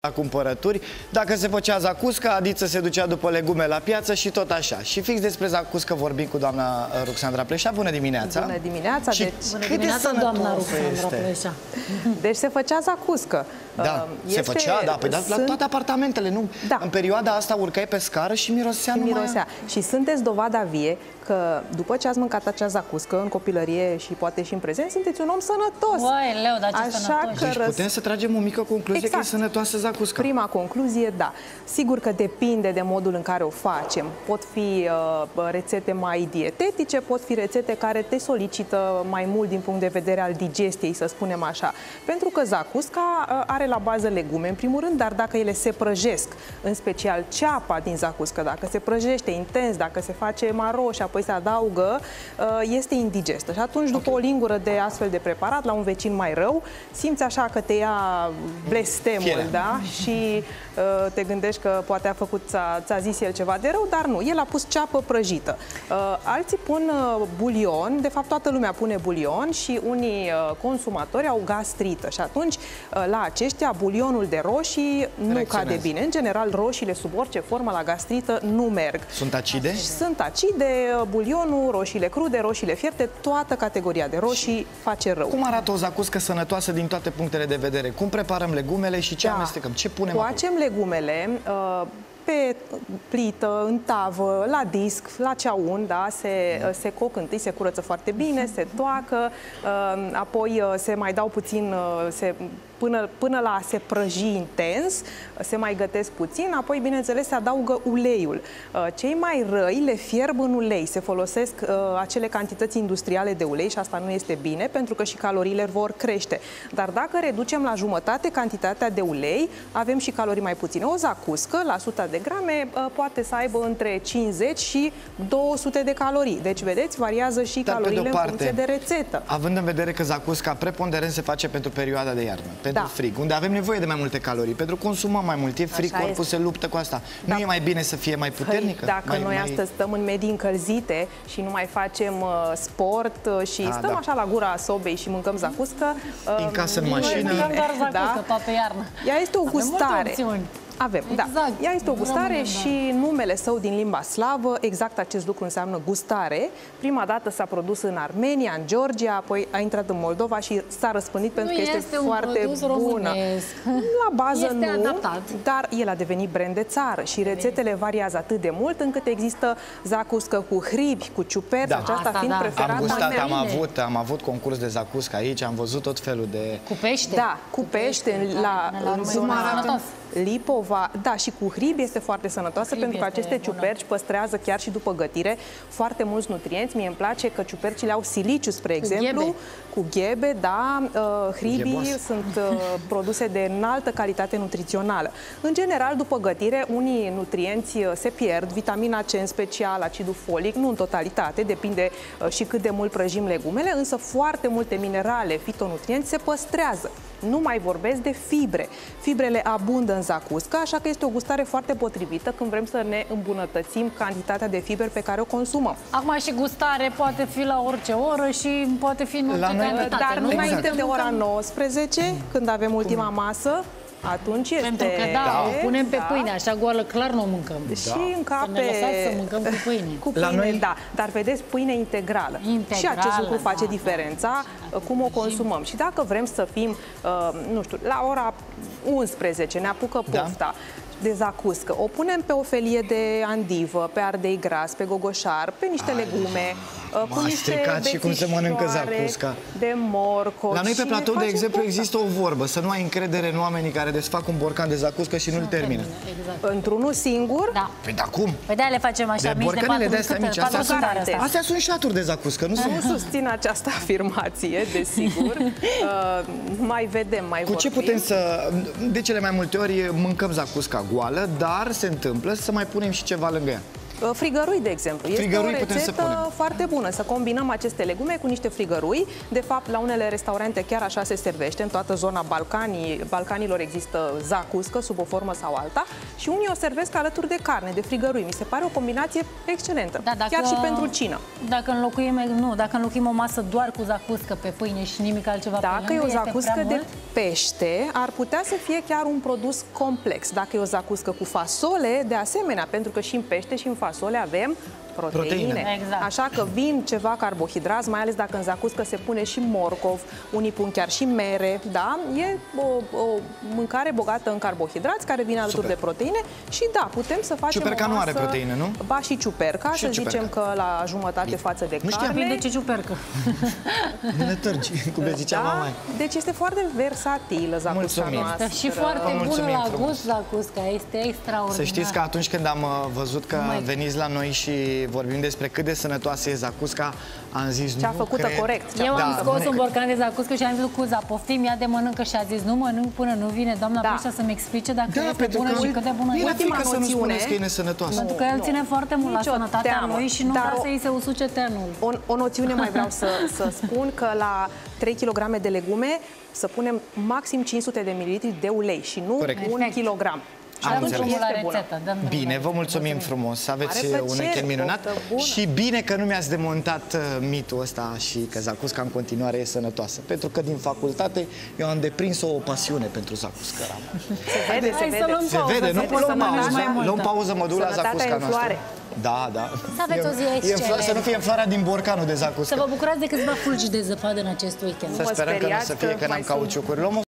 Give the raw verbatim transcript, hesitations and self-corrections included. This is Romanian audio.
la cumpărături. Dacă se făcea zacuscă, Adiță se ducea după legume la piață și tot așa. Și fix despre zacuscă vorbim cu doamna Ruxandra Pleșa. Bună dimineața! Bună dimineața! Și deci, bună dimineața, doamna Ruxandra Pleșa! Deci se făcea zacuscă. Da, este, se făcea, da, păi, sunt... la toate apartamentele, nu? Da. În perioada asta urcai pe scară și mirosea și numai... mirosea. Și sunteți dovada vie că după ce ați mâncat acea zacuscă în copilărie și poate și în prezent, sunteți un om sănătos. Uai, leu, dar ce Așa sănătos. că Deci răs... putem să tragem o mică concluzie, exact, că e sănătoasă zacuscă. Prima concluzie, da. Sigur că depinde de modul în care o facem. Pot fi uh, rețete mai dietetice, pot fi rețete care te solicită mai mult din punct de vedere al digestiei, să spunem așa. Pentru că zacusca uh, are la bază legume, în primul rând, dar dacă ele se prăjesc, în special ceapa din zacuscă, dacă se prăjește intens, dacă se face maro și apoi se adaugă, uh, este indigestă. Și atunci, după okay. o lingură de astfel de preparat, la un vecin mai rău, simți așa că te ia blestemul, Fiera. da? Și uh, te gândești că poate a făcut, ți-a zis el ceva de rău, dar nu. El a pus ceapă prăjită. Uh, alții pun uh, bulion, de fapt toată lumea pune bulion și unii uh, consumatori au gastrită. Și atunci, uh, la aceștia, bulionul de roșii nu cade bine. În general, roșiile sub orice formă la gastrită nu merg. Sunt acide? Sunt acide, bulionul, roșiile crude, roșiile fierte, toată categoria de roșii și face rău. Cum arată o zacuscă sănătoasă din toate punctele de vedere? Cum preparăm legumele și ce da. amestecăm? Ce punem Coacem acolo? legumele uh, pe plită, în tavă, la disc, la ceaun, da, se, se coc întâi, se curăță foarte bine, se toacă, uh, apoi uh, se mai dau puțin, uh, se, până, până la a se prăji intens, se mai gătesc puțin, apoi, bineînțeles, se adaugă uleiul. Uh, cei mai răi le fierb în ulei, se folosesc uh, acele cantități industriale de ulei și asta nu este bine, pentru că și caloriile vor crește. Dar dacă reducem la jumătate cantitatea de ulei, avem și calorii mai puține. O zacuscă, la o sută de grame, poate să aibă între cincizeci și două sute de calorii. Deci, vedeți, variază și Dar caloriile parte, în funcție de rețetă. Având în vedere că zacusca preponderent se face pentru perioada de iarnă, pentru da. frig, unde avem nevoie de mai multe calorii, pentru consumăm mai mult, e frig, corpul se luptă cu asta. Da. Nu e mai bine să fie mai puternică? Păi, dacă mai, noi mai... astăzi stăm în medii încălzite și nu mai facem uh, sport uh, și A, stăm da. așa la gura sobei și mâncăm zacuscă... Uh, în casă, în mașină... Noi mâncăm doar zacuscă, da? pe iarnă. Ea este o gustare. Avem, exact. da. Ea este o gustare Rămânem, și da. numele său din limba slavă, exact acest lucru înseamnă gustare. Prima dată s-a produs în Armenia, în Georgia, apoi a intrat în Moldova și s-a răspândit pentru nu că este, este foarte bună. Românesc. La bază este nu, adaptat. dar el a devenit brand de țară și rețetele variază atât de mult încât există zacuscă cu hribi, cu ciuperci, da. aceasta Asta, fiind da. preferată. Am gustat, am avut, am avut concurs de zacuscă aici, am văzut tot felul de... Cu pește? Da, cu pește, pește în, la, la, în zona Lipova, da, și cu hribi este foarte sănătoasă hribi pentru că aceste ciuperci bună. păstrează chiar și după gătire foarte mulți nutrienți. Mie îmi place că ciupercile au siliciu, spre cu exemplu, ghebe. cu ghebe, da, uh, hribii Gheboasă. sunt uh, produse de înaltă calitate nutrițională. În general, după gătire, unii nutrienți se pierd, vitamina C în special, acidul folic, nu în totalitate, depinde uh, și cât de mult prăjim legumele, însă foarte multe minerale, fitonutrienți se păstrează. Nu mai vorbesc de fibre. Fibrele abundă în zacuscă, așa că este o gustare foarte potrivită când vrem să ne îmbunătățim cantitatea de fibre pe care o consumăm. Acum și gustare poate fi la orice oră și poate fi în orice cantitate. Dar nu exact. înainte de ora nouăsprezece, când avem ultima masă, atunci este... Pentru că, da, da. o punem pe da. pâine, așa goală, clar nu o mâncăm. Da. Și încape... Să ne lăsați să mâncăm cu pâine. Cu pâine, La noi... da. Dar vedeți, pâine integrală. integrală și acest lucru face da, diferența, da. cum o consumăm. Și dacă vrem să fim, uh, nu știu, la ora unsprezece, ne apucă pofta, da. de zacuscă. O punem pe o felie de andivă, pe ardei gras, pe gogoșar, pe niște Ai, legume, cu niște și cum se mănâncă zacusca. De morcov. La noi pe platou, de exemplu, pofta. există o vorbă, să nu ai încredere în oamenii care desfac un borcan de zacuscă și nu-l termină. Exact. Într-unul singur? Da. Păi da cum? Păi de-aia le facem așa, de mici de patru, de astea mici. Astea, sunt, astea. astea sunt șaturi de zacuscă, nu sunt? Nu susțin această afirmație, desigur. Uh, mai vedem, mai Cu vorbim. ce putem să... De cele mai multe ori mâncăm zacusca goală, dar se întâmplă să mai punem și ceva lângă ea. Frigărui, de exemplu. Este frigărui o rețetă foarte bună. Să combinăm aceste legume cu niște frigărui. De fapt, la unele restaurante chiar așa se servește. În toată zona Balcanii, Balcanilor există zacuscă sub o formă sau alta și unii o servesc alături de carne, de frigărui. Mi se pare o combinație excelentă. Da, dacă, chiar și pentru cină. Dacă înlocuim, nu, dacă înlocuim o masă doar cu zacuscă pe pâine și nimic altceva dacă pe lângă, e o zacuscă de mult? pește, ar putea să fie chiar un produs complex. Dacă e o zacuscă cu fasole, de asemenea, pentru că și în pește și în fasole avem proteine. proteine. Exact. Așa că vin ceva carbohidrați, mai ales dacă în zacuscă se pune și morcov, unii pun chiar și mere, da? E o, o mâncare bogată în carbohidrați care vine alături de proteine și da, putem să facem ciuperca o masă... nu are proteine, nu? Ba și ciuperca, și să ciuperca. Zicem că la jumătate Bine. față de nu carne. Depinde de ce ciupercă. Ne târgi, cum le zicea da? mama. Deci este foarte versatilă zacusca noastră. Și foarte bună la gust zacusca, este extraordinar. Să știți că atunci când am văzut că Mai... veniți la noi și vorbim despre cât de sănătoasă e zacusca, am zis cea nu făcută cred. corect. Eu da, am scos un borcan de zacuscă și am zis Cuza, poftim, ia de mănâncă și a zis nu mănânc până nu vine doamna da. Peșa să-mi explice dacă da, este bună și cât de bună e. Ultima noțiune, să nu spuneți că e nesănătoasă. Pentru că el ține foarte mult la sănătatea lui și nu vrea să îi se usuce tenul. O, o noțiune mai vreau să, să spun că la trei kilograme de legume să punem maxim cinci sute de mililitri de ulei și nu Corect. un kilogram. Am înțeles. Rețetă, bine, vă mulțumim frumos, să aveți un weekend minunat și bine că nu mi-ați demontat mitul ăsta și că zacusca în continuare e sănătoasă, pentru că din facultate eu am deprins o pasiune pentru zacuscă. Se vede, se vede. Se vede, nu luăm pauză, luăm pauză, mă duc la zacusca noastră. Da, da. Să aveți o zi excelentă. Să nu fie în floarea din borcanul de zacuscă. Să vă bucurați de câțiva fulgi de zăpadă în acest weekend. Să sperăm că nu o să fie, că n-am cauciucuri. Luăm o